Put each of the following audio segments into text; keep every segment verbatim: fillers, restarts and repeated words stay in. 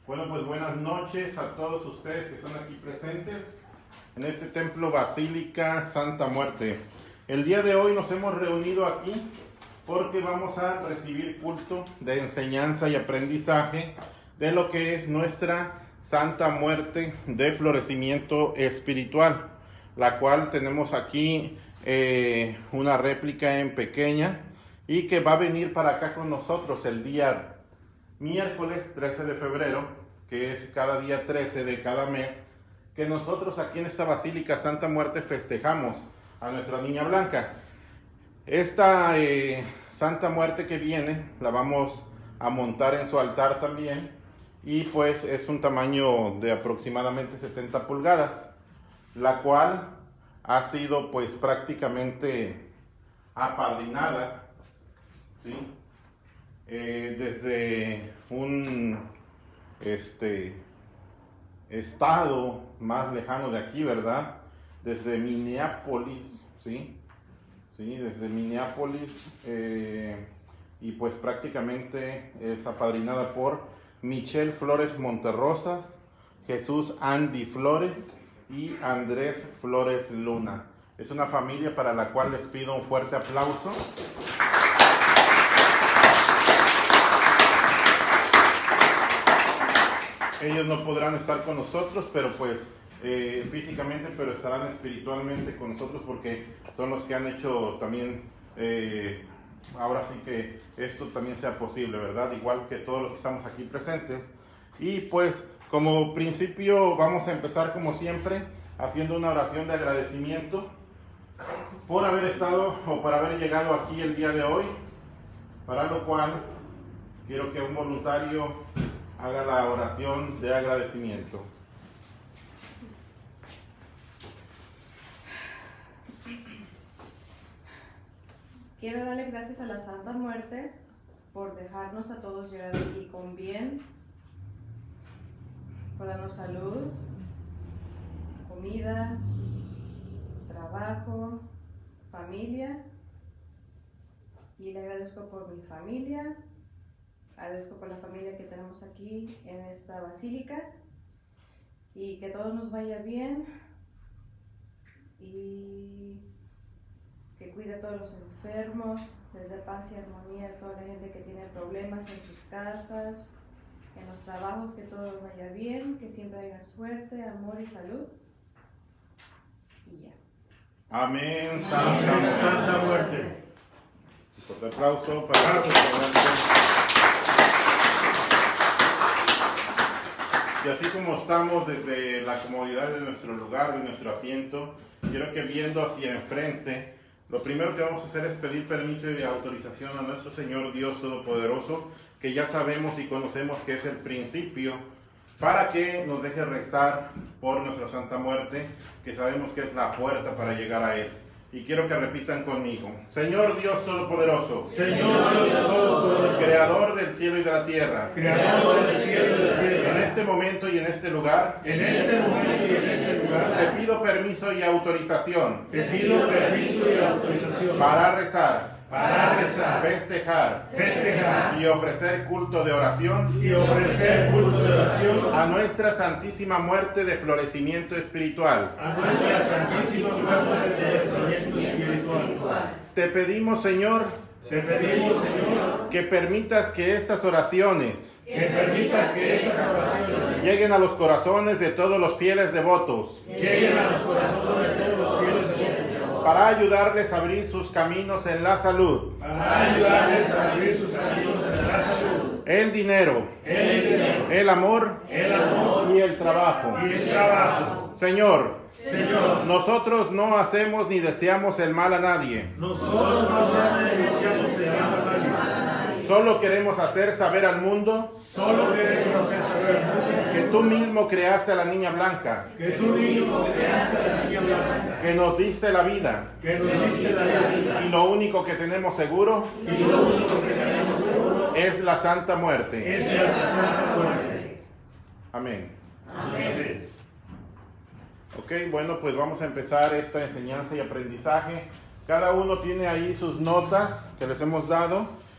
Bueno, pues buenas noches a todos ustedes que están aquí presentes en este templo Basílica Santa Muerte. El día de hoy nos hemos reunido aquí porque vamos a recibir culto de enseñanza y aprendizaje de lo que es nuestra Santa Muerte de florecimiento espiritual, la cual tenemos aquí eh, una réplica en pequeña y que va a venir para acá con nosotros el día miércoles trece de febrero, que es cada día trece de cada mes, que nosotros aquí en esta Basílica Santa Muerte festejamos a nuestra Niña Blanca. Esta eh, Santa Muerte que viene la vamos a montar en su altar también, y pues es un tamaño de aproximadamente setenta pulgadas, la cual ha sido pues prácticamente apadrinada, ¿sí? Eh, desde un este estado más lejano de aquí, ¿verdad? Desde Minneapolis, ¿sí? Sí, desde Minneapolis, eh, y pues prácticamente es apadrinada por Michelle Flores Monterrosas, Jesús Andy Flores y Andrés Flores Luna. Es una familia para la cual les pido un fuerte aplauso. Ellos no podrán estar con nosotros, pero pues eh, físicamente, pero estarán espiritualmente con nosotros porque son los que han hecho también, eh, ahora sí que esto también sea posible, ¿verdad? Igual que todos los que estamos aquí presentes. Y pues como principio vamos a empezar como siempre haciendo una oración de agradecimiento por haber estado o por haber llegado aquí el día de hoy, para lo cual quiero que un voluntario haga la oración de agradecimiento. Quiero darle gracias a la Santa Muerte por dejarnos a todos llegar aquí con bien, por darnos salud, comida, trabajo, familia, y le agradezco por mi familia. Agradezco por la familia que tenemos aquí en esta basílica, y que todo nos vaya bien y que cuide a todos los enfermos, les dé paz y armonía a toda la gente que tiene problemas en sus casas, en los trabajos, que todo vaya bien, que siempre haya suerte, amor y salud. Y ya. Amén. Santa, Santa, Santa Muerte. Un aplauso para Y así como estamos desde la comodidad de nuestro lugar, de nuestro asiento, quiero que viendo hacia enfrente, lo primero que vamos a hacer es pedir permiso y autorización a nuestro Señor Dios Todopoderoso, que ya sabemos y conocemos que es el principio, para que nos deje rezar por nuestra Santa Muerte, que sabemos que es la puerta para llegar a Él. Y quiero que repitan conmigo: Señor Dios Todopoderoso, Señor Dios Todopoderoso, Creador del cielo y de la tierra, Creador del cielo y de la tierra, en este momento y en este lugar, en este momento y en este lugar, te pido permiso y autorización te pido permiso y autorización para rezar, para rezar, festejar festejar y ofrecer culto de oración y ofrecer culto de oración a nuestra Santísima Muerte de florecimiento espiritual. a nuestra Santísima Muerte de florecimiento espiritual. Te pedimos, Señor, Te pedimos, Señor, que permitas que estas oraciones que permitas que estas oraciones lleguen a los corazones de todos los fieles devotos, lleguen a los corazones de todos los fieles devotos, para ayudarles a abrir sus caminos en la salud, para ayudarles a abrir sus caminos en la salud, el dinero, el dinero, el amor el amor y el trabajo. y el trabajo. Señor, Señor, nosotros no hacemos ni deseamos el mal a nadie. nosotros no deseamos el mal a nadie. Solo queremos hacer saber al mundo Solo queremos hacer saber al mundo que tú mismo creaste a la Niña Blanca, que tú mismo creaste a la Niña Blanca, que nos diste la vida, que nos diste la vida, y lo único que tenemos seguro y lo único que tenemos seguro es la Santa Muerte. es la Santa Muerte. Amén. Amén. Ok, bueno, pues vamos a empezar esta enseñanza y aprendizaje. Cada uno tiene ahí sus notas que les hemos dado,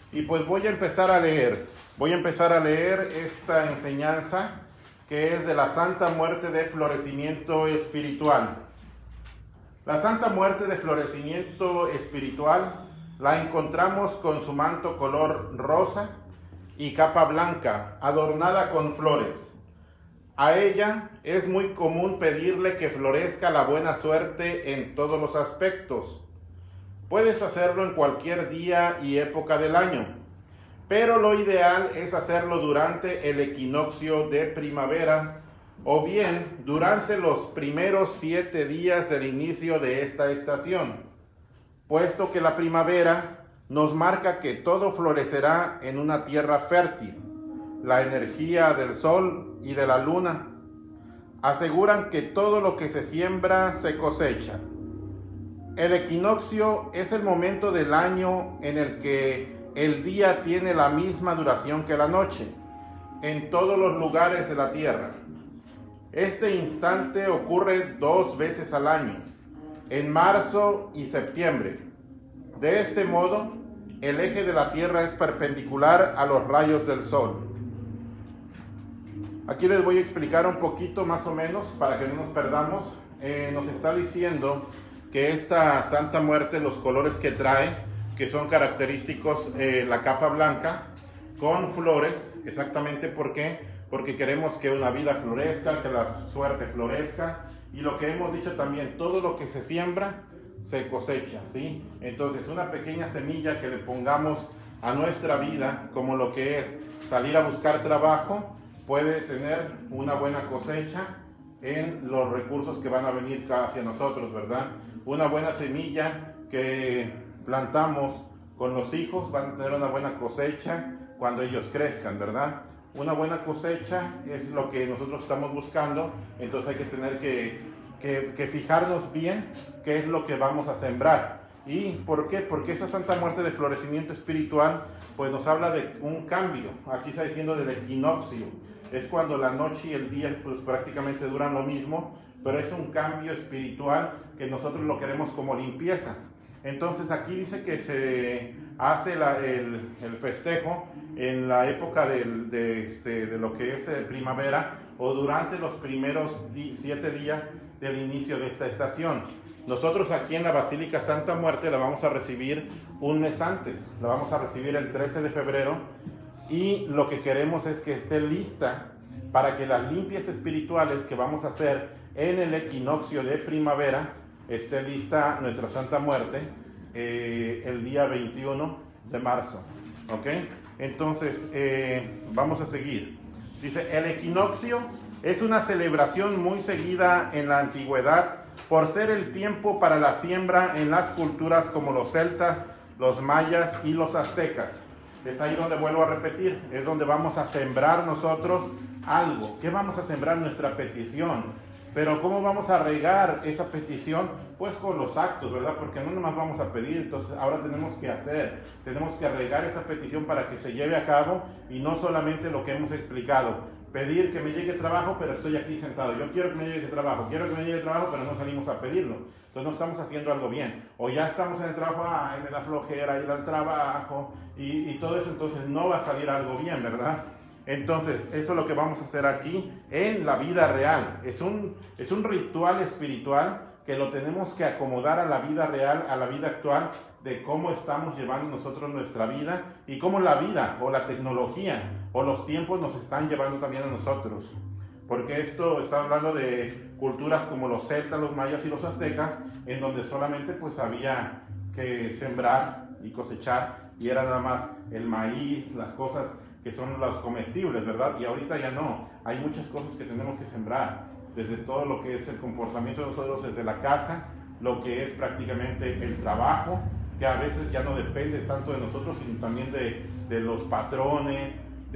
Y pues voy a empezar a leer, voy a empezar a leer esta enseñanza que es de la Santa Muerte de Florecimiento Espiritual. La Santa Muerte de Florecimiento Espiritual la encontramos con su manto color rosa y capa blanca, adornada con flores. A ella es muy común pedirle que florezca la buena suerte en todos los aspectos. Puedes hacerlo en cualquier día y época del año, pero lo ideal es hacerlo durante el equinoccio de primavera o bien durante los primeros siete días del inicio de esta estación, puesto que la primavera nos marca que todo florecerá en una tierra fértil. La energía del sol y de la luna aseguran que todo lo que se siembra se cosecha. El equinoccio es el momento del año en el que el día tiene la misma duración que la noche en todos los lugares de la tierra. Este instante ocurre dos veces al año, en marzo y septiembre. De este modo, el eje de la tierra es perpendicular a los rayos del sol. Aquí les voy a explicar un poquito más o menos para que no nos perdamos. Eh, nos está diciendo que esta Santa Muerte, los colores que trae, que son característicos, eh, la capa blanca con flores, exactamente ¿por qué? Porque queremos que una vida florezca, que la suerte florezca, y lo que hemos dicho también, todo lo que se siembra se cosecha, ¿sí? Entonces una pequeña semilla que le pongamos a nuestra vida, como lo que es salir a buscar trabajo, puede tener una buena cosecha en los recursos que van a venir hacia nosotros, ¿verdad? Una buena semilla que plantamos con los hijos van a tener una buena cosecha cuando ellos crezcan, ¿verdad? Una buena cosecha es lo que nosotros estamos buscando, entonces hay que tener que, que, que fijarnos bien qué es lo que vamos a sembrar. ¿Y por qué? Porque esa Santa Muerte de Florecimiento Espiritual pues nos habla de un cambio. Aquí está diciendo del equinoccio. Es cuando la noche y el día pues prácticamente duran lo mismo, pero es un cambio espiritual que nosotros lo queremos como limpieza. Entonces aquí dice que se hace la, el, el festejo en la época del, de, este, de lo que es primavera o durante los primeros di, siete días del inicio de esta estación. Nosotros aquí en la Basílica Santa Muerte la vamos a recibir un mes antes, la vamos a recibir el trece de febrero, y lo que queremos es que esté lista para que las limpias espirituales que vamos a hacer en el equinoccio de primavera esté lista nuestra Santa Muerte eh, el día veintiuno de marzo. ¿Ok? Entonces, eh, vamos a seguir. Dice, el equinoccio es una celebración muy seguida en la antigüedad por ser el tiempo para la siembra en las culturas como los celtas, los mayas y los aztecas. Es ahí donde vuelvo a repetir, es donde vamos a sembrar nosotros algo. ¿Qué vamos a sembrar? Nuestra petición. Pero ¿cómo vamos a regar esa petición? Pues con los actos, ¿verdad? Porque no nomás vamos a pedir, entonces ahora tenemos que hacer, tenemos que regar esa petición para que se lleve a cabo, y no solamente lo que hemos explicado. Pedir que me llegue trabajo, pero estoy aquí sentado. Yo quiero que me llegue trabajo, quiero que me llegue trabajo, pero no salimos a pedirlo. Entonces no estamos haciendo algo bien. O ya estamos en el trabajo, ay, me da flojera ir al trabajo, y, y todo eso, entonces no va a salir algo bien, ¿verdad? Entonces, eso es lo que vamos a hacer aquí en la vida real. Es un, es un ritual espiritual que lo tenemos que acomodar a la vida real, a la vida actual, de cómo estamos llevando nosotros nuestra vida y cómo la vida o la tecnología o los tiempos nos están llevando también a nosotros. Porque esto está hablando de culturas como los celtas, los mayas y los aztecas, en donde solamente pues había que sembrar y cosechar, y era nada más el maíz, las cosas que son los comestibles, ¿verdad? Y ahorita ya no, hay muchas cosas que tenemos que sembrar, desde todo lo que es el comportamiento de nosotros desde la casa, lo que es prácticamente el trabajo, que a veces ya no depende tanto de nosotros, sino también de, de los patrones,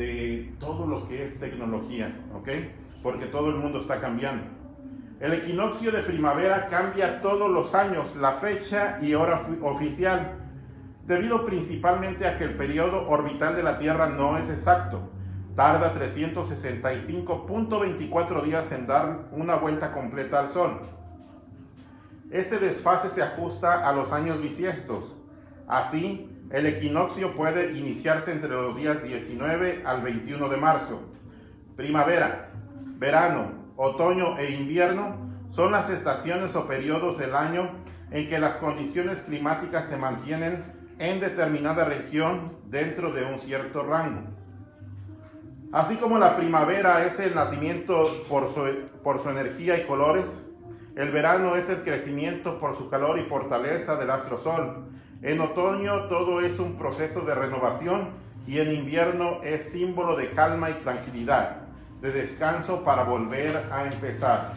de todo lo que es tecnología, ¿ok? Porque todo el mundo está cambiando. El equinoccio de primavera cambia todos los años la fecha y hora oficial, debido principalmente a que el periodo orbital de la Tierra no es exacto. Tarda trescientos sesenta y cinco punto veinticuatro días en dar una vuelta completa al Sol. Este desfase se ajusta a los años bisiestos. Así, El equinoccio puede iniciarse entre los días diecinueve al veintiuno de marzo. Primavera, verano, otoño e invierno son las estaciones o periodos del año en que las condiciones climáticas se mantienen en determinada región dentro de un cierto rango. Así como la primavera es el nacimiento por su, por su energía y colores, el verano es el crecimiento por su calor y fortaleza del astro sol. En otoño todo es un proceso de renovación y en invierno es símbolo de calma y tranquilidad, de descanso para volver a empezar.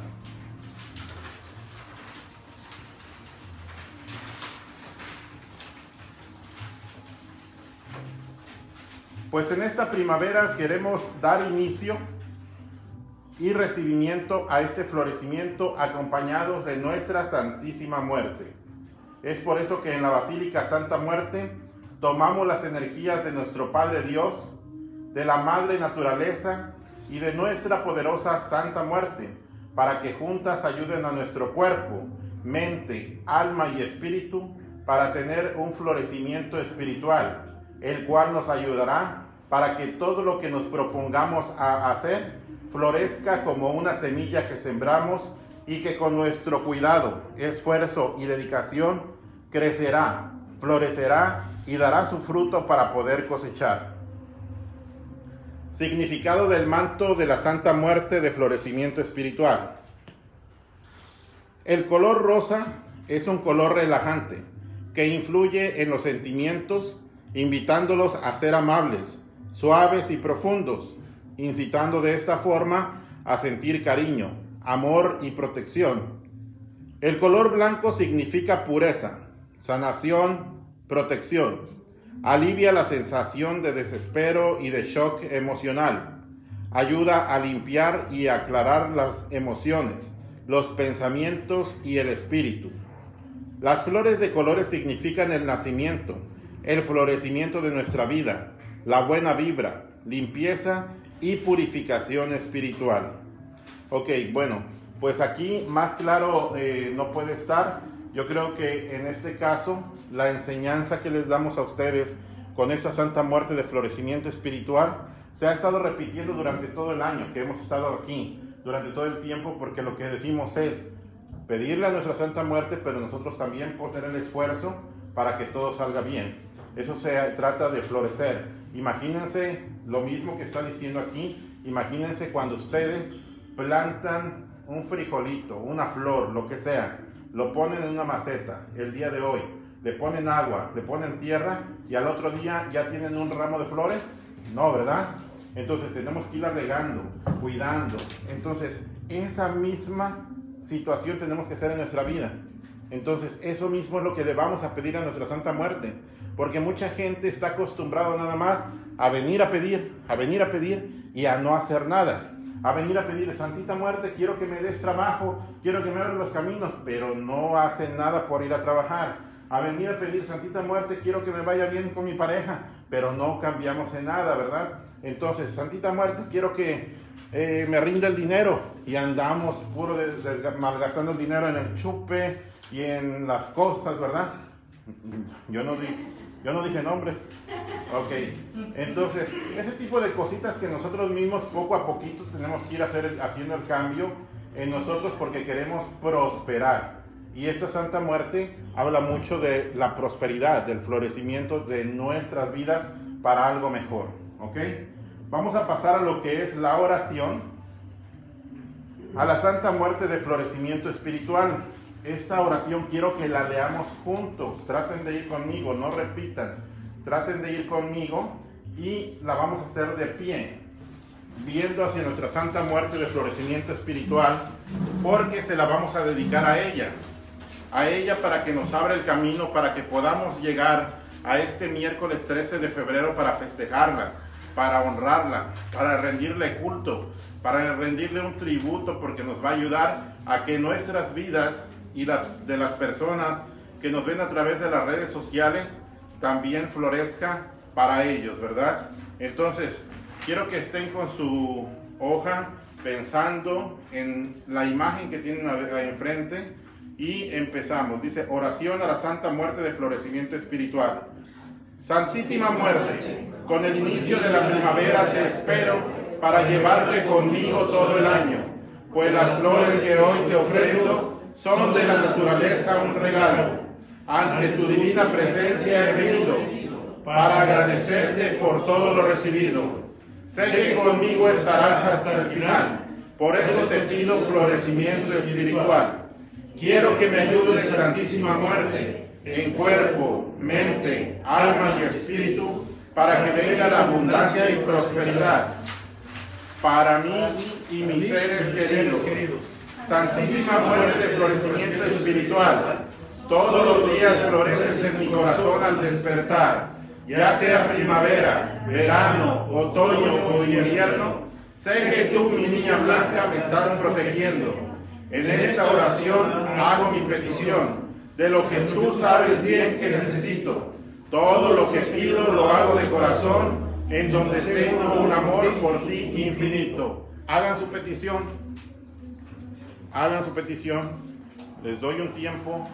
Pues en esta primavera queremos dar inicio y recibimiento a este florecimiento acompañados de nuestra Santísima Muerte. Es por eso que en la Basílica Santa Muerte tomamos las energías de nuestro Padre Dios, de la Madre Naturaleza y de nuestra poderosa Santa Muerte, para que juntas ayuden a nuestro cuerpo, mente, alma y espíritu para tener un florecimiento espiritual, el cual nos ayudará para que todo lo que nos propongamos a hacer florezca como una semilla que sembramos y que con nuestro cuidado, esfuerzo y dedicación crecerá, florecerá y dará su fruto para poder cosechar. Significado del manto de la Santa Muerte de florecimiento espiritual. El color rosa es un color relajante que influye en los sentimientos, invitándolos a ser amables, suaves y profundos, incitando de esta forma a sentir cariño, amor y protección. El color blanco significa pureza, sanación, protección. Alivia la sensación de desespero y de shock emocional. Ayuda a limpiar y aclarar las emociones, los pensamientos y el espíritu. Las flores de colores significan el nacimiento, el florecimiento de nuestra vida, la buena vibra, limpieza y purificación espiritual. Ok, bueno, pues aquí más claro eh, no puede estar. Yo creo que en este caso la enseñanza que les damos a ustedes con esa Santa Muerte de florecimiento espiritual se ha estado repitiendo durante todo el año que hemos estado aquí, durante todo el tiempo, porque lo que decimos es pedirle a nuestra Santa Muerte, pero nosotros también poner el esfuerzo para que todo salga bien. Eso se trata de florecer. Imagínense lo mismo que está diciendo aquí. Imagínense cuando ustedes plantan un frijolito, una flor, lo que sea, lo ponen en una maceta el día de hoy, le ponen agua, le ponen tierra y al otro día ya tienen un ramo de flores. No, ¿verdad? Entonces tenemos que irla regando, cuidando. Entonces esa misma situación tenemos que hacer en nuestra vida. Entonces eso mismo es lo que le vamos a pedir a nuestra Santa Muerte, porque mucha gente está acostumbrada nada más a venir a pedir, a venir a pedir y a no hacer nada. A venir a pedir, Santita Muerte, quiero que me des trabajo, quiero que me abran los caminos, pero no hacen nada por ir a trabajar. A venir a pedir, Santita Muerte, quiero que me vaya bien con mi pareja, pero no cambiamos en nada, ¿verdad? Entonces, Santita Muerte, quiero que eh, me rinda el dinero, y andamos puro de, de, malgastando el dinero en el chupe y en las cosas, ¿verdad? Yo no dije, yo no dije nombres. Ok, entonces, ese tipo de cositas que nosotros mismos poco a poquito tenemos que ir a hacer, haciendo el cambio en nosotros porque queremos prosperar. Y esta Santa Muerte habla mucho de la prosperidad, del florecimiento de nuestras vidas para algo mejor. ¿Ok? Vamos a pasar a lo que es la oración a la Santa Muerte de florecimiento espiritual. Esta oración quiero que la leamos juntos. Traten de ir conmigo, no repitan. Traten de ir conmigo y la vamos a hacer de pie, viendo hacia nuestra Santa Muerte de florecimiento espiritual, porque se la vamos a dedicar a ella. A ella para que nos abra el camino, para que podamos llegar a este miércoles trece de febrero para festejarla, para honrarla, para rendirle culto, para rendirle un tributo, porque nos va a ayudar a que nuestras vidas y las de las personas que nos ven a través de las redes sociales también florezca para ellos, ¿verdad? Entonces, quiero que estén con su hoja pensando en la imagen que tienen ahí enfrente y empezamos. Dice, oración a la Santa Muerte de florecimiento espiritual. Santísima muerte, con el inicio de la primavera te espero para llevarte conmigo todo el año, pues las flores que hoy te ofrendo son de la naturaleza un regalo. Ante tu divina presencia he venido para agradecerte por todo lo recibido. Sé que conmigo estarás hasta el final, por eso te pido florecimiento espiritual. Quiero que me ayudes, Santísima Muerte, en cuerpo, mente, alma y espíritu, para que venga la abundancia y prosperidad para mí y mis seres queridos. Santísima Muerte de florecimiento espiritual, todos los días floreces en mi corazón al despertar, ya sea primavera, verano, otoño o invierno. Sé que tú, mi niña blanca, me estás protegiendo. En esta oración hago mi petición de lo que tú sabes bien que necesito. Todo lo que pido lo hago de corazón, en donde tengo un amor por ti infinito. Hagan su petición. Hagan su petición. Les doy un tiempo.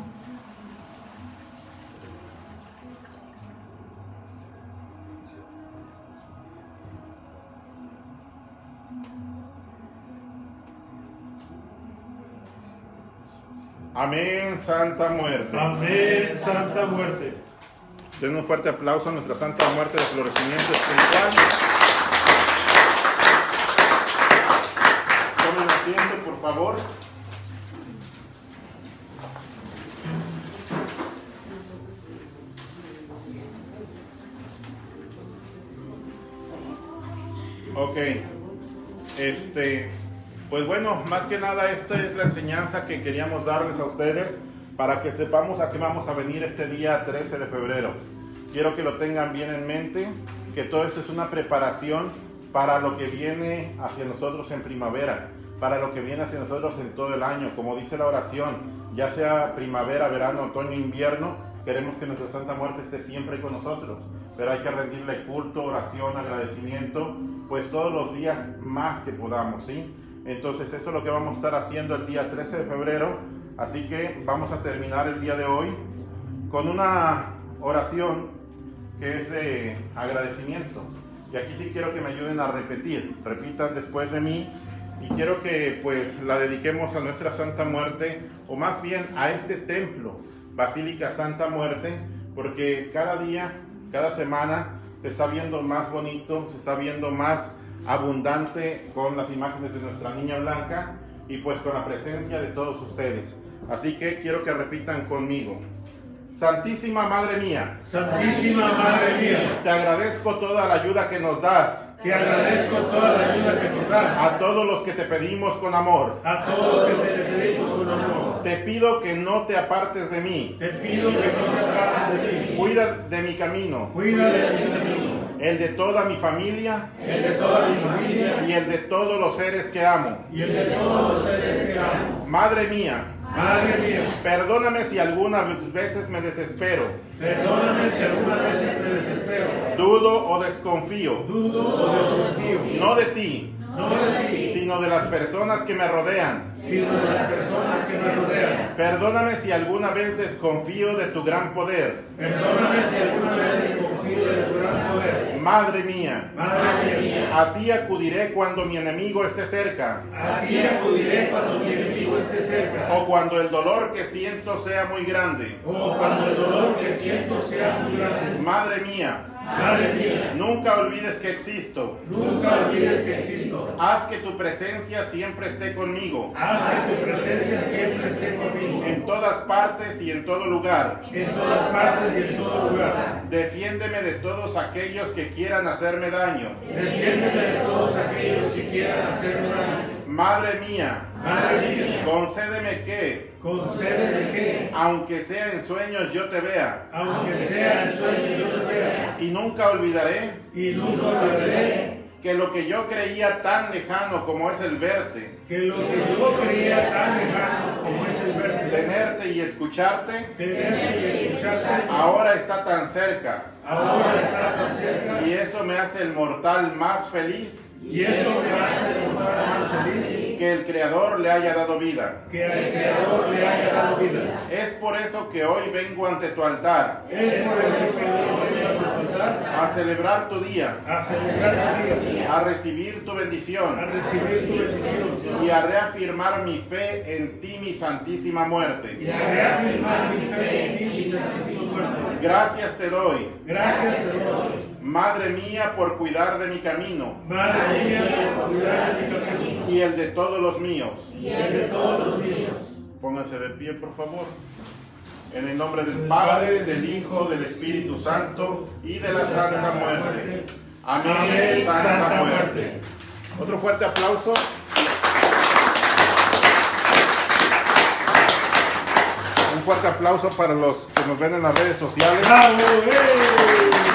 Amén, Santa Muerte. Amén, Santa Muerte. Den un fuerte aplauso a nuestra Santa Muerte de florecimiento espiritual. Tomen asiento, por favor. Ok. Este... Pues bueno, más que nada esta es la enseñanza que queríamos darles a ustedes para que sepamos a qué vamos a venir este día trece de febrero. Quiero que lo tengan bien en mente, que todo esto es una preparación para lo que viene hacia nosotros en primavera, para lo que viene hacia nosotros en todo el año. Como dice la oración, ya sea primavera, verano, otoño, invierno, queremos que nuestra Santa Muerte esté siempre con nosotros, pero hay que rendirle culto, oración, agradecimiento, pues todos los días más que podamos, ¿sí? Entonces eso es lo que vamos a estar haciendo el día trece de febrero, así que vamos a terminar el día de hoy con una oración que es de agradecimiento. Y aquí sí quiero que me ayuden a repetir, repitan después de mí, y quiero que pues la dediquemos a nuestra Santa Muerte, o más bien a este templo, Basílica Santa Muerte, porque cada día, cada semana se está viendo más bonito, se está viendo más abundante con las imágenes de nuestra niña blanca y pues con la presencia de todos ustedes. Así que quiero que repitan conmigo. Santísima Madre mía, Santísima Madre mía, te agradezco toda la ayuda que nos das. te agradezco toda la ayuda que nos das. A todos los que te pedimos con amor. A todos los que te pedimos con amor. Te pido que no te apartes de mí. Te pido que no te apartes de mí. Cuida de mi camino. Cuida de mi camino. El de toda mi familia. El de toda mi familia. Y el de todos los seres que amo. Y el de todos los seres que amo. Madre mía. Madre mía. Perdóname si algunas veces me desespero. Perdóname si algunas veces me desespero. Dudo o desconfío. Dudo o desconfío. No de ti. No de ti. Sino de las personas que me rodean. Sino de las personas que me rodean. Perdóname si alguna vez desconfío de tu gran poder. Perdóname si alguna vez desconfío de tu gran poder. Madre mía. Madre mía. A ti acudiré cuando mi enemigo esté cerca. A ti acudiré cuando mi enemigo esté cerca. O cuando el dolor que siento sea muy grande. O cuando el dolor que siento sea muy grande. Madre mía. Madre mía. Nunca olvides que existo. Nunca olvides que existo. Haz que tu presencia siempre esté conmigo. Haz que tu presencia siempre esté conmigo. En todas partes y en todo lugar. En todas partes y en todo lugar. Defiéndeme de todos aquellos que quieran hacerme daño. Defiéndeme de todos aquellos que quieran hacerme daño. Madre mía. Madre mía. Concédeme que, Concédeme que, aunque sea en sueños, yo te vea. aunque sea en sueño, yo te vea. Y nunca olvidaré Y nunca olvidaré que lo que yo creía tan lejano como es el verte, que lo que yo creía tan lejano como es el verte, tenerte y escucharte, tenerte y escucharte, ahora está tan cerca. ahora está tan cerca, y eso me hace el mortal más feliz y eso me hace el mortal más feliz, que el Creador le haya dado vida. que al Creador le haya dado vida. Es por eso que hoy vengo ante tu altar Es por eso que hoy vengo a tu altar a celebrar tu día, a celebrar tu día, a recibir tu a bendición recibir tu bendición y a reafirmar mi fe en ti, mi santísima y muerte. a reafirmar mi fe en ti, mi santísima muerte. Gracias te doy, Gracias te doy, Madre mía, por cuidar de mi camino Madre mía, por cuidar de mi camino y el de todos los míos. y el de todos los míos. Pónganse de pie, por favor. En el nombre del Padre, del Hijo, del Espíritu Santo y de la Santa Muerte. Amén, Amén, Santa Santa Muerte. Muerte. Otro fuerte aplauso. Un fuerte aplauso para los que nos ven en las redes sociales. ¡Bravo! ¡Eh!